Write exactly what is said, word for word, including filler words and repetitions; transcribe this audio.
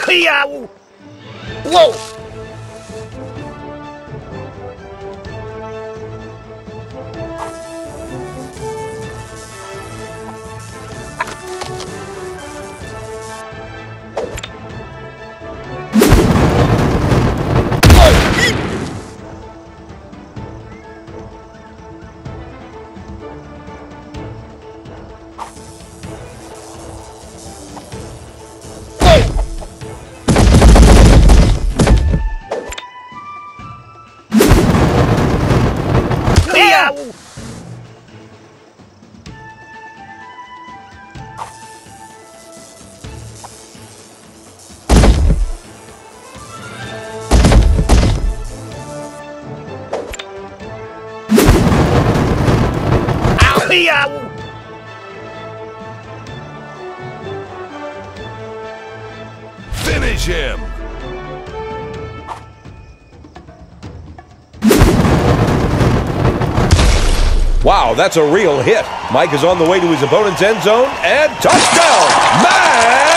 Yow! Whoa! Finish him! Wow, that's a real hit. Mike is on the way to his opponent's end zone, and touchdown! Man!